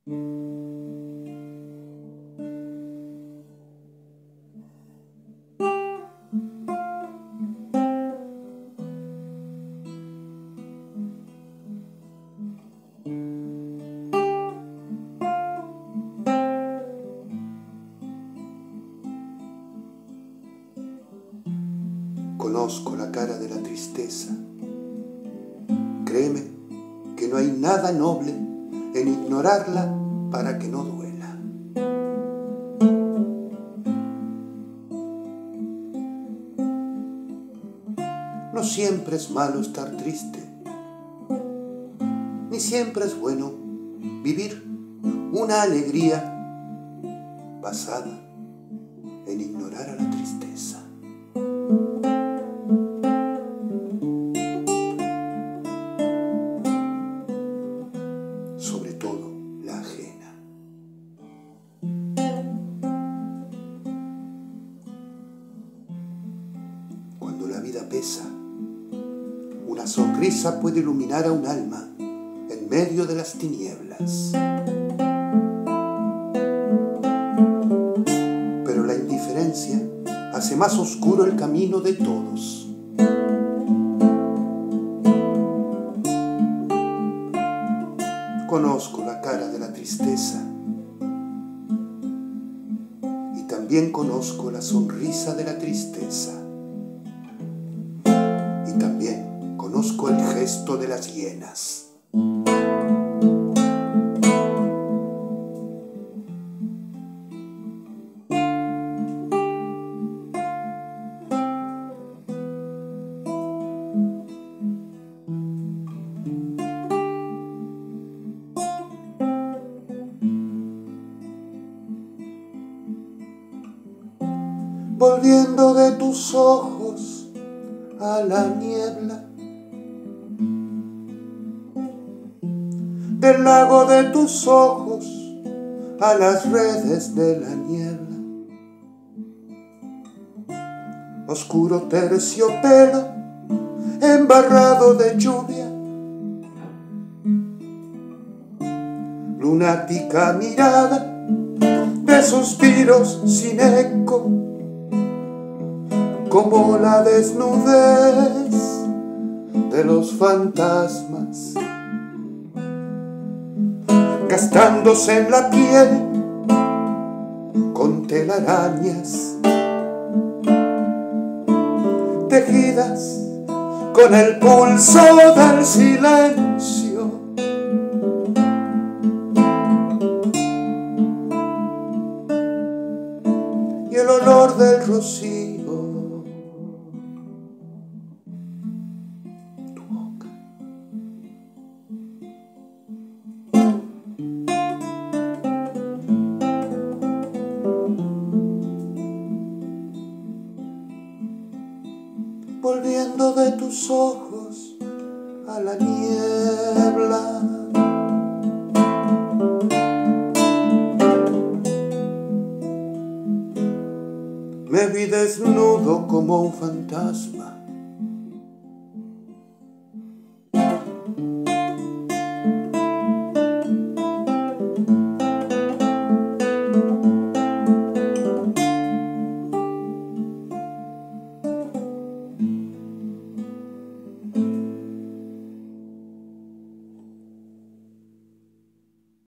Conozco la cara de la tristeza. Créeme que no hay nada noble en ignorarla para que no duela. No siempre es malo estar triste, ni siempre es bueno vivir una alegría basada en ignorar a la tristeza. Sobre todo la ajena. Cuando la vida pesa, una sonrisa puede iluminar a un alma en medio de las tinieblas. Pero la indiferencia hace más oscuro el camino de todos. Conozco la cara de la tristeza y también conozco la sonrisa de la tristeza y también conozco el gesto de las hienas. Volviendo de tus ojos a la niebla, del lago de tus ojos a las redes de la niebla, oscuro terciopelo embarrado de lluvia, lunática mirada de suspiros sin eco, como la desnudez de los fantasmas, gastándose en la piel con telarañas, tejidas con el pulso del silencio. Y el olor del rocío. Volviendo de tus ojos a la niebla, me vi desnudo como un fantasma,